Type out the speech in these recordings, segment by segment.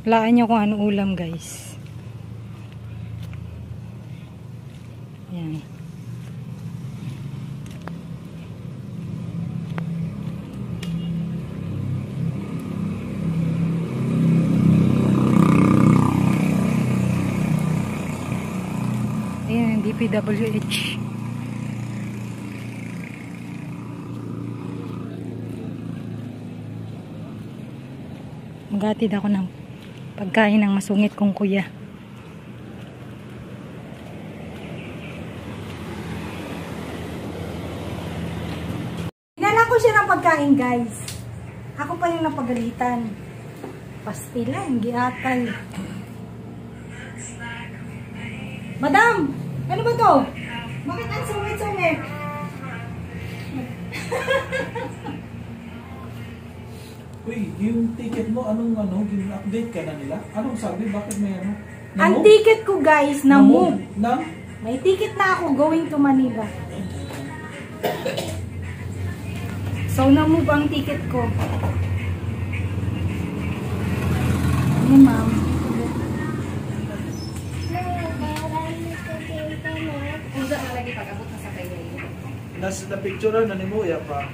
Laan nyo kung ano ulam, guys. Yan. Ayan, DPWH. Maghatid ako ng pagkain ng masungit kong kuya. Hinala ko siya ng pagkain, guys. Ako pa yung napagalitan. Pastilan, giatay. Madam! Ano ba to? Bakit ang sungit-sungit? Uy, yung ticket mo, anong update ka na nila? Anong sabi? Bakit may ano? Ang ticket ko, guys, na-move. Na? May ticket na ako going to Manila. So, na-move ang ticket ko. Ay, ma'am. Kung saan lagi pag-abot na sa kanya yun. Nasa na picture na ni Muya pa.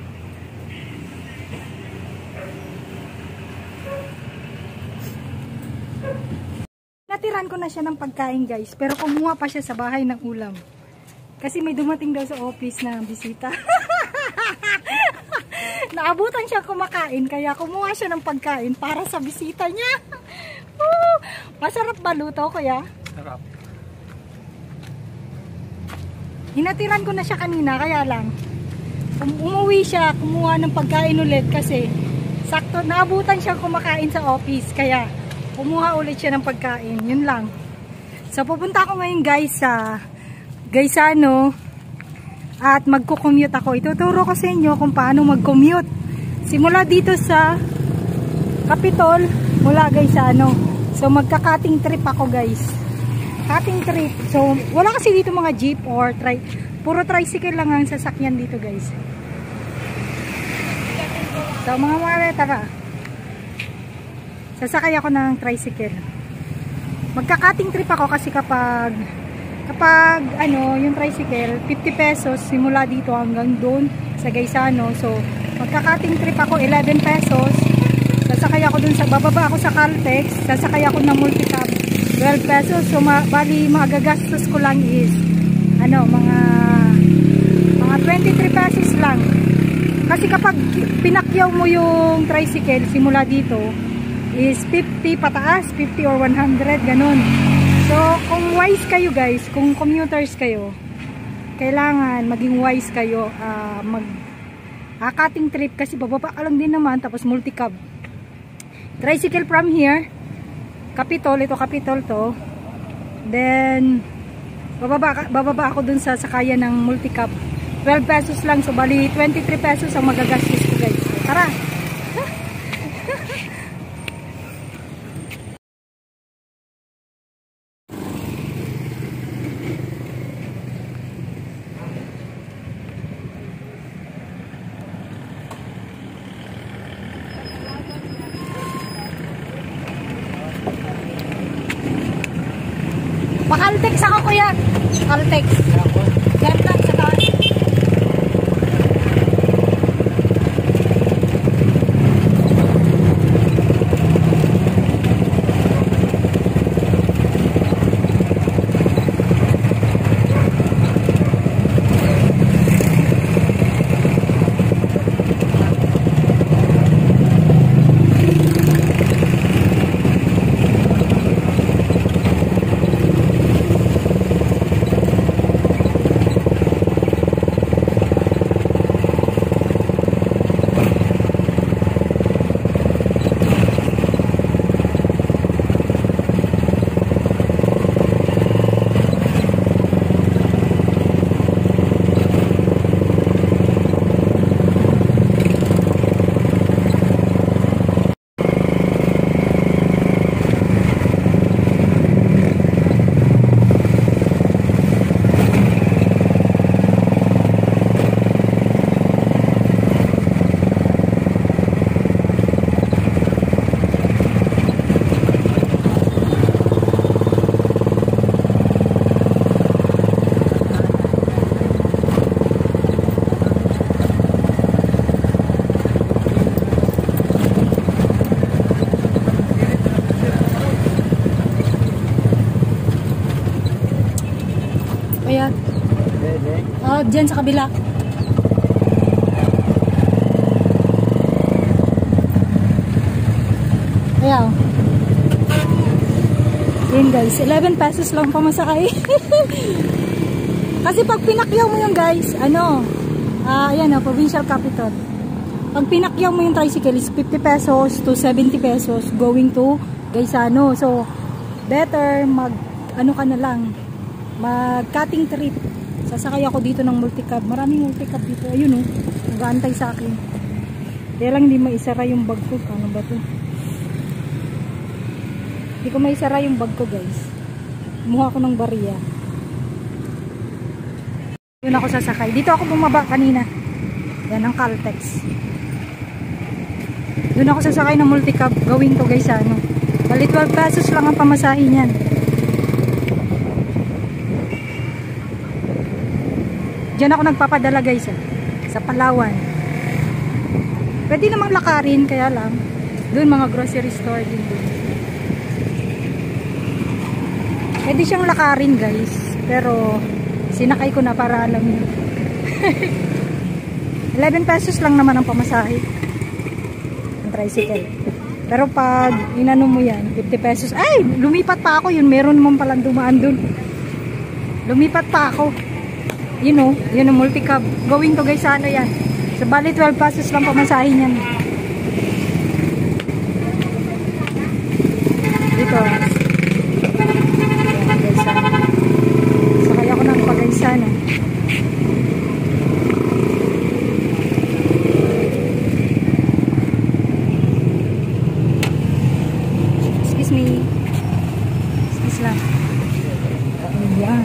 Natiran ko na siya ng pagkain, guys. Pero kumuha pa siya sa bahay ng ulam. Kasi may dumating daw sa office na bisita. Naabutan siya kumakain. Kaya kumuha siya ng pagkain para sa bisita niya. Masarap ba luto, kuya? Sarap. Hinatiran ko na siya kanina. Kaya lang, umuwi siya, kumuha ng pagkain ulit. Kasi sakto, naabutan siya kumakain sa office. Kaya kumuha ulit siya ng pagkain. Yun lang. So, pupunta ako ngayon, guys, sa Gaisano. At magko-commute ako. Ituturo ko sa inyo kung paano mag-commute. Simula dito sa Capitol, mula Gaisano. So, magka-cutting trip ako, guys. Cutting trip. So, wala kasi dito mga jeep or puro tricycle lang ang sasakyan dito, guys. So, mga mare, tara. Sasakay ako ng tricycle. Magka-cutting trip ako kasi kapag ano, yung tricycle, 50 pesos simula dito hanggang doon sa Gaisano. So, magka-cutting trip ako, 11 pesos. Sasakay ako doon bababa ako sa Caltex, sasakay ako ng multicab, 12 pesos. So, bali, magagastos ko lang is, ano, mga 23 pesos lang. Kasi kapag pinakyaw mo yung tricycle, simula dito, is 50 pataas, 50 or 100, ganun. So, kung wise kayo, guys, kung commuters kayo, kailangan maging wise kayo, cutting trip kasi bababa ka lang din naman, tapos multicab. Tricycle from here, Capitol, ito Capitol to. Then, bababa ako dun sa sakayan ng multicab. 12 pesos lang, so bali 23 pesos ang magagastos ko, guys. Tara! Caltex ako, kuya. Caltex. Ganda sa taas. Dyan sa kabila. Ayan. Yun guys, 11 pesos lang pamasakay. Kasi pag pinakyaw mo yung guys, ayan o, provincial capital. Pag pinakyaw mo yung tricycle is 50 pesos to 70 pesos going to Gaisano. So, better ka na lang, mag-cutting trip. Sasakay ako dito ng multicab. Maraming multicab dito. Ayun o, nag-aantay sa akin. Kaya lang hindi maisara yung bag ko. Ano ba to? Hindi ko maisara yung bag ko guys. Kumuha ko ng bariya. Doon ako sasakay. Dito ako bumaba kanina. Yan ang Caltex. Doon ako sasakay ng multicab going to Gaisano. Bali 12 pesos lang ang pamasahe niyan. Diyan ako nagpapadala guys sa Palawan. Pwede namang lakarin, kaya lang doon mga grocery store din doon. Pwede siyang lakarin guys, pero sinakay ko na para alam niyo. 11 pesos lang naman ang pamasahe ang tricycle. Pero pag inano mo yan, 50 pesos. Ay, lumipat pa ako. Yun, meron naman palang dumaan dun. Lumipat pa ako. Yun o, yun ang multicab. Going to Gaisano yan. So, bali 12 pesos lang pamasahe niyan. Dito. Gaisano. Sakay ako ng Pagaisano. Excuse me. Excuse lang. Ayan.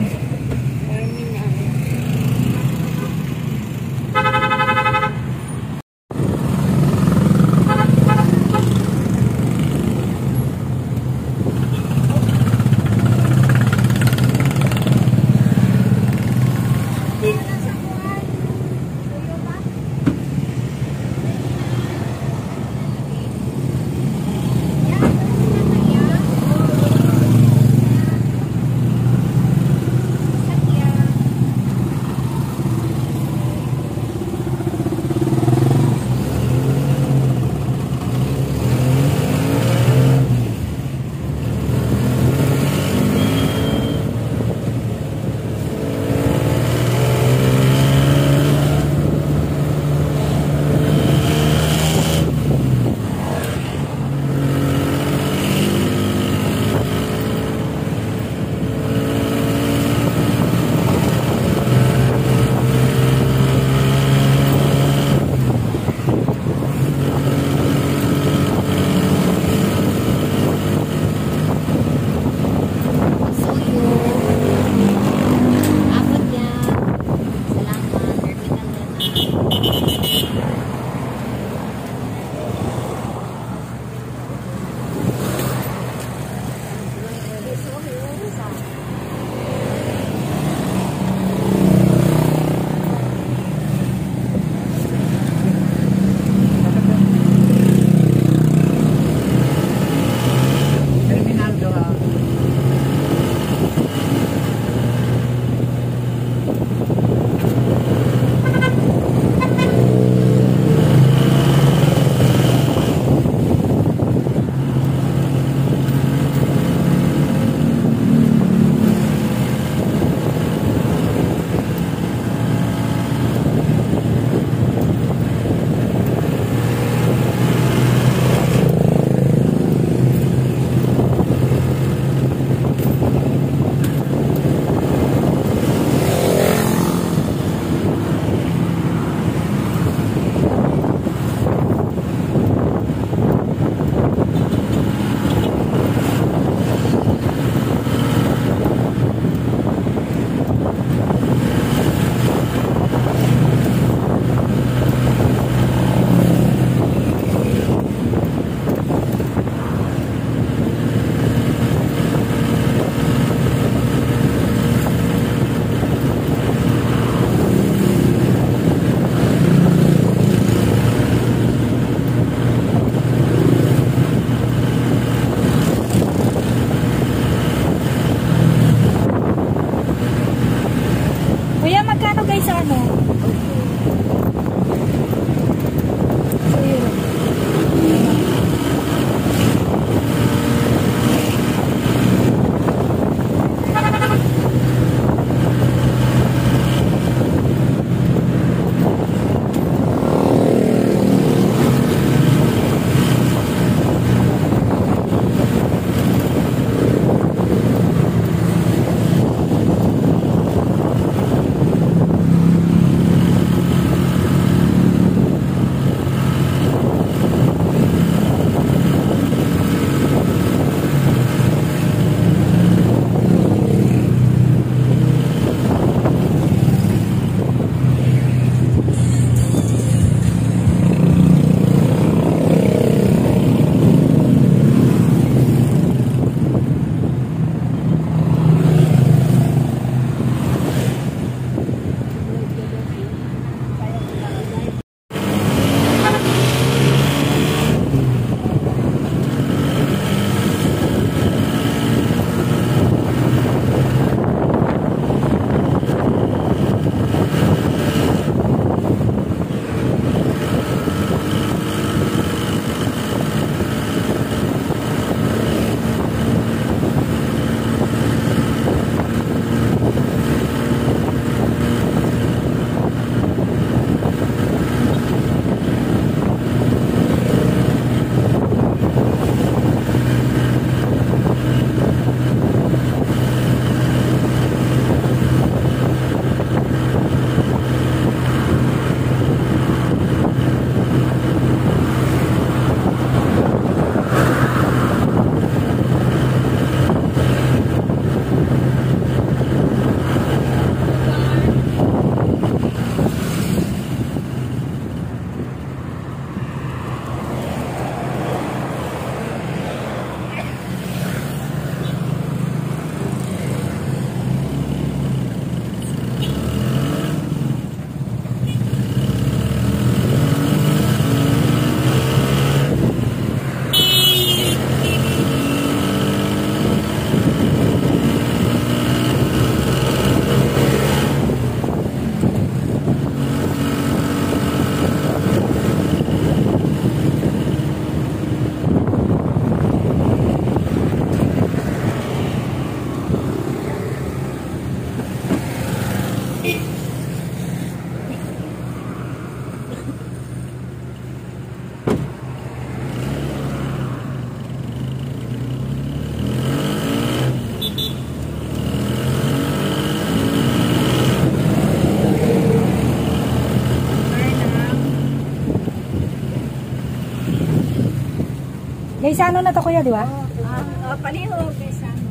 Gaisano na to kuya, di ba? Paliho, Gaisano.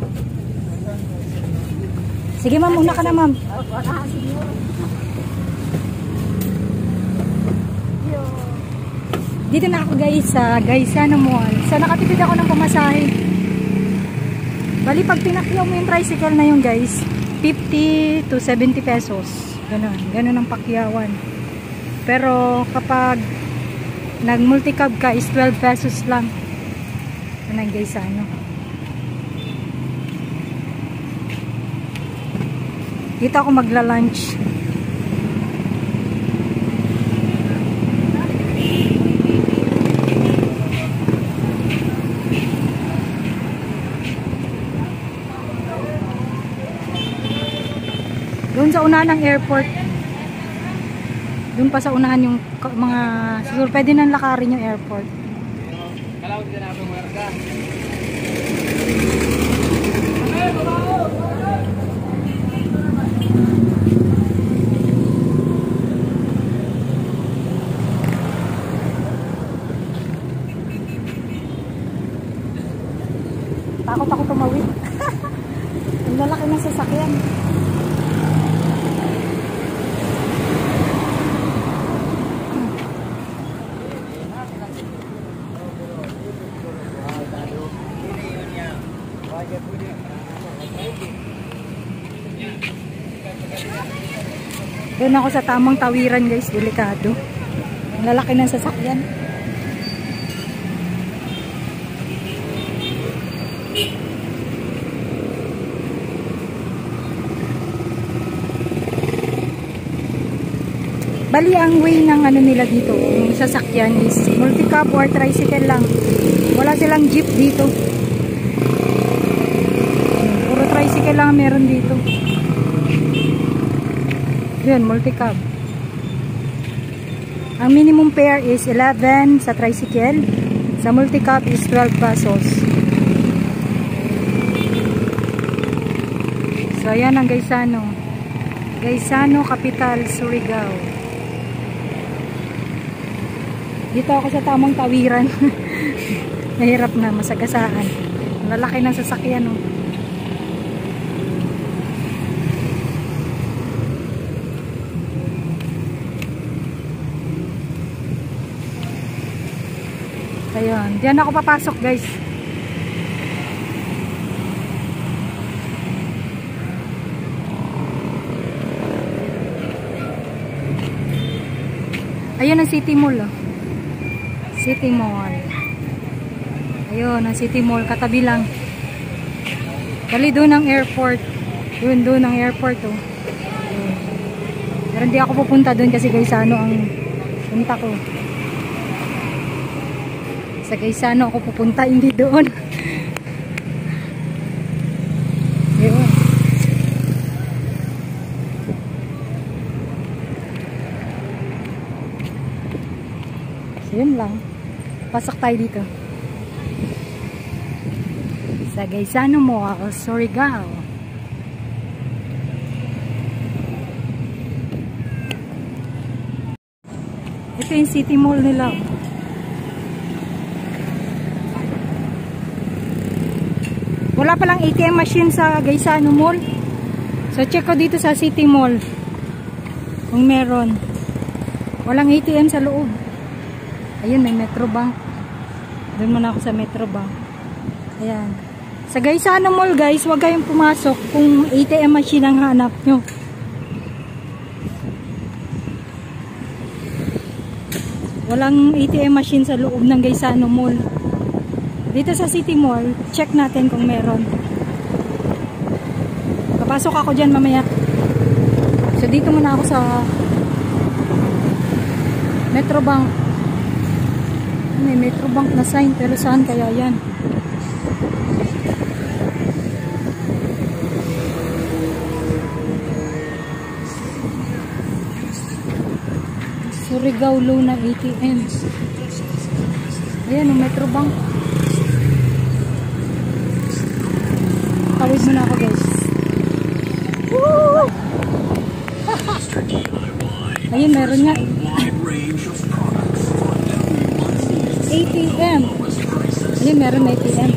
Sige ma'am, una ka na ma'am. Siguro. Dito na ako guys sa Gaisano Mall. So nakatipid ako ng pamasahe. Bali pag pinakyaw mo yung tricycle na yun guys, 50 to 70 pesos. Ganun ang pakyawan. Pero kapag nag multicab ka is 12 pesos lang. Ganun guys ano. Dito ako magla-lunch. Doon sa unahan ng airport. Doon pa sa unahan yung mga siguro pwede nang lakarin yung airport. Kalawag din ako marga. Takot ako tumawid. Ang lalaki ng sasakyan. Doon ako sa tamang tawiran guys, delikado. Ang lalaki ng sasakyan. Bali ang way ng ano nila dito, yung sasakyan is multicab or tricycle lang. Wala silang jeep dito. Puro tricycle lang meron dito. Yun, multicab. Ang minimum fare is 11 sa tricycle. Sa multicab is 12 pesos. So ayan ang Gaisano. Gaisano, Capital, Surigao. Dito ako sa tamang tawiran. Mahirap na, masagasaan. Ang lalaki ng sasakyan, oh. Ayun, diyan ako papasok, guys. Ayun ang City Mall, oh. City Mall. Ayun, ang City Mall. Katabi lang. Dali doon ang airport. Doon ang airport, oh. Pero hindi ako pupunta doon kasi Gaisano ang punta ko. Sa Gaisano ako pupunta, hindi doon. Ayun. So, yun lang. Pasok tayo dito. Sa Gaisano Mall, Surigao. Ito yung City Mall nila. Wala palang ATM machine sa Gaisano Mall. So check ko dito sa City Mall kung meron. Walang ATM sa loob. Ayun, may Metrobank. Doon muna ako sa Metrobank. Ayan. Sa Gaisano Mall guys, huwag kayong pumasok kung ATM machine ang hanap nyo. Walang ATM machine sa loob ng Gaisano Mall. Dito sa City Mall, check natin kung meron. Papasok ako dyan mamaya. So dito muna ako sa Metrobank. May Metrobank na sign, pero saan kaya yan? Surigao Luna ATM. Ayan, yung Metrobank. Tawid muna ako guys. Woo! Ayun, meron nga. ATM. Ayun, meron ATM.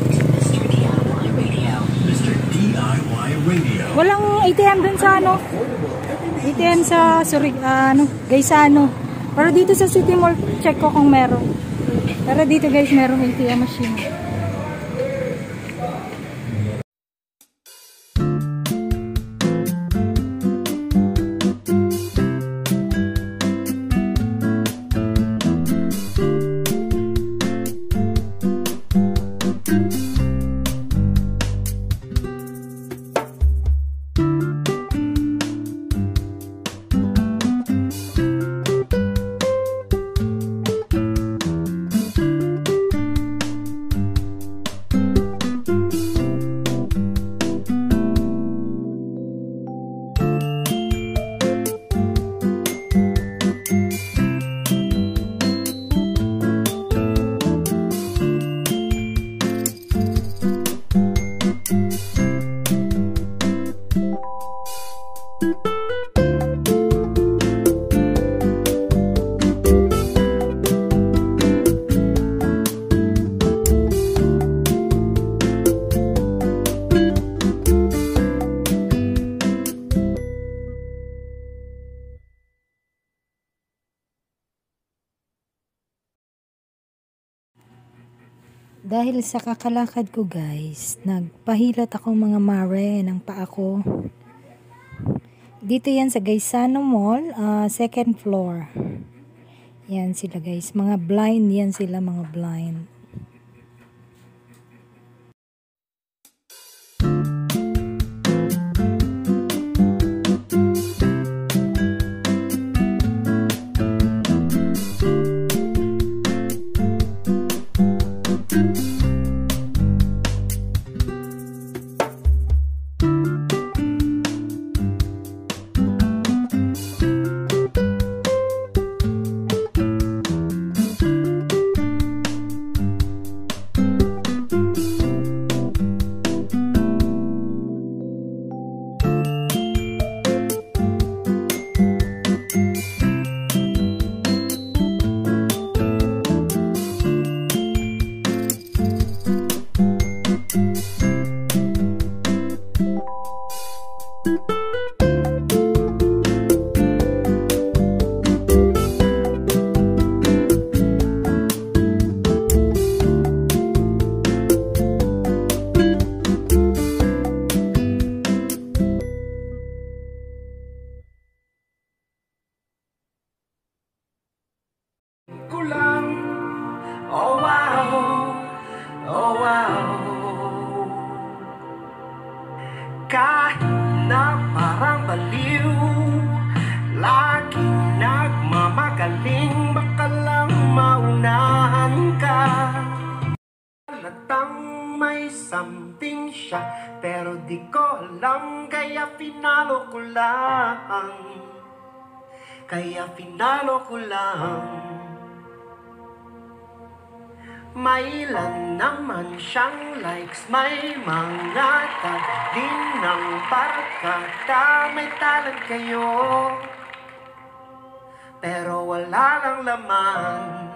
Mr. DIY Radio. Walang ATM dun sa ano. ATM sa Gaisano. Pero dito sa City Mall, check ko kung meron. Pero dito guys, merong ATM machine. Dahil sa kakalakad ko guys, nagpahilat ako mga mare ng paa ko. Dito yan sa Gaisano Mall, second floor. Yan sila guys, mga blind yan sila, mga blind. Kulang. Oh wow, oh wow. Kahit na parang baliw, laging nagmamagaling, baka lang maunahan ka. Halatang may something siya, pero di ko alam, kaya pinalo ko lang. Kaya pinalo ko lang. May ilan naman siyang likes, may mga tag din ng barkada, may talent kayo, pero wala lang laman.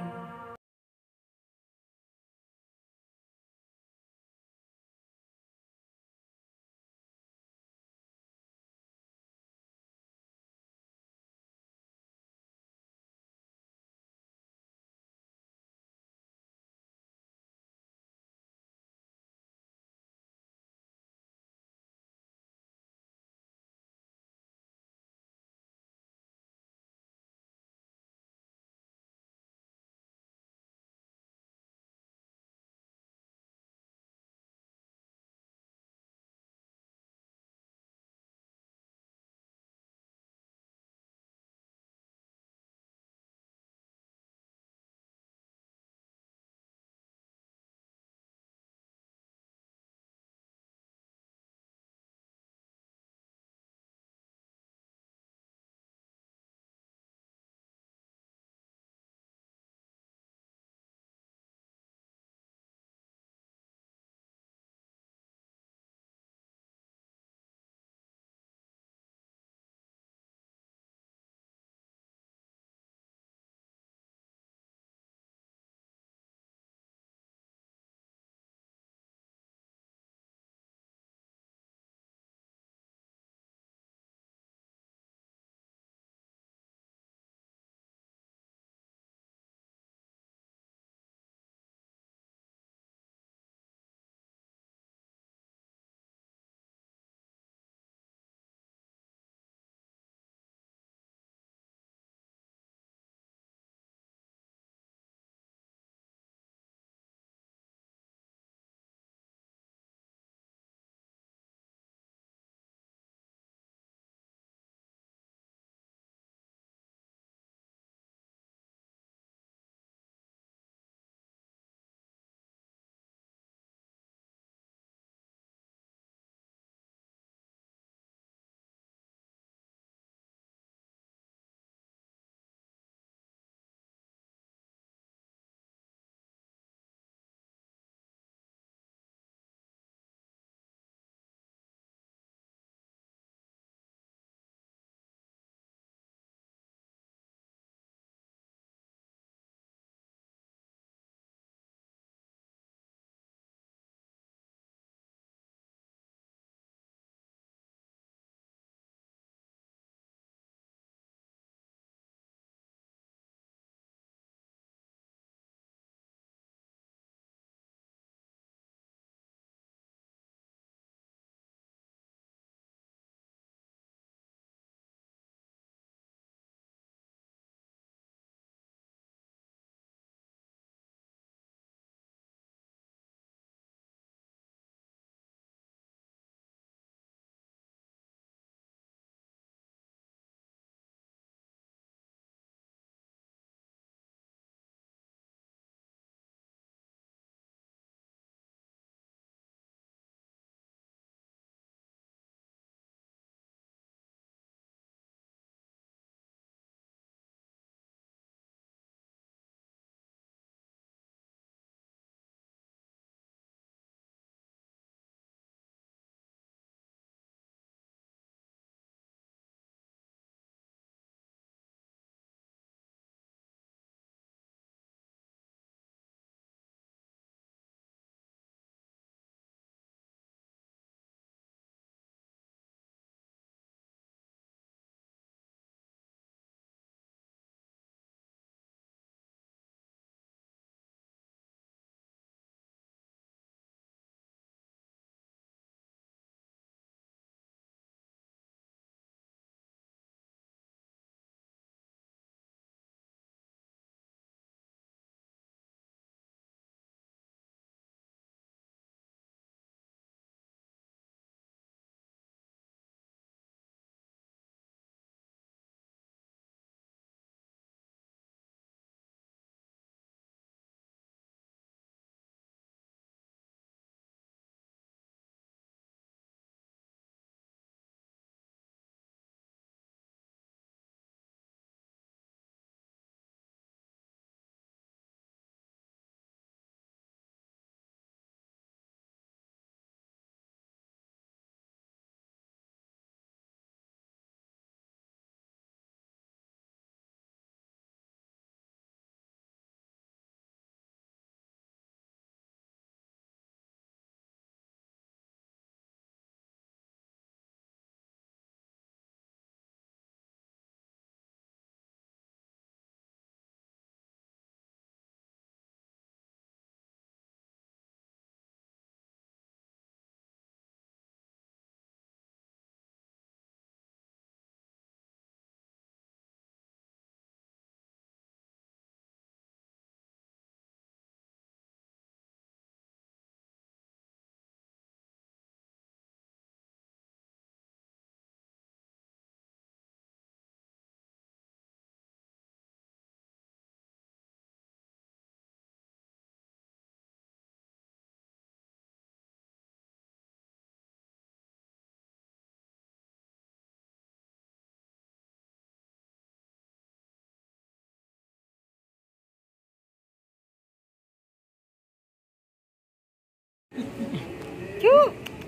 you.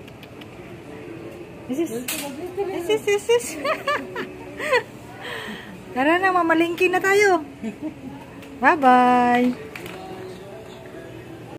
This. Tara na, mamalingki na tayo. Bye-bye.